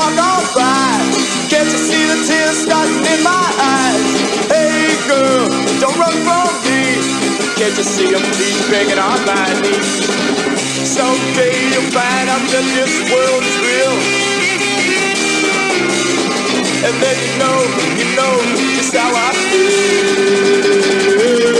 all gone by. Can't you see the tears starting in my eyes? Hey girl, don't run from me. Can't you see I'm please begging on my knees? Someday you'll find out that this world is real, and then you know just how I feel.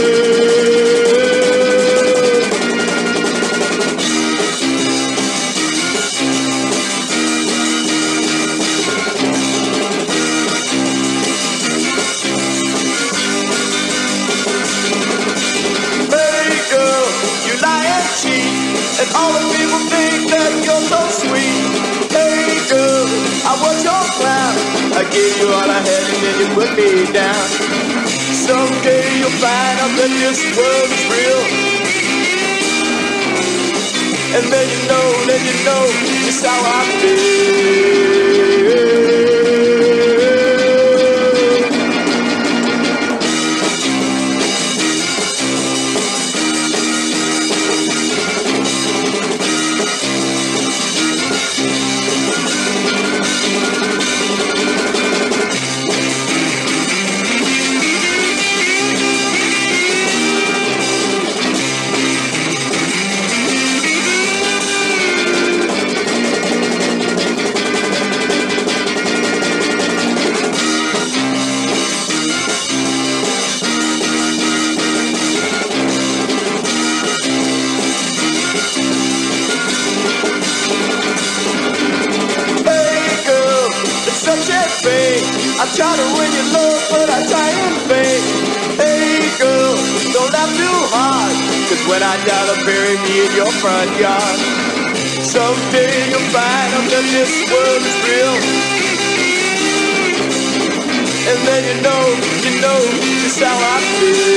And all the people think that you're so sweet. Hey girl, I was your clown. I gave you all I had and then you put me down. Someday you'll find out that this world is real, and then you know just how I feel. I try to win your love, but I try in vain. Hey girl, don't laugh too hard, 'cause when I die they'll bury me in your front yard. Someday you'll find out that this world is real, and then you know just how I feel.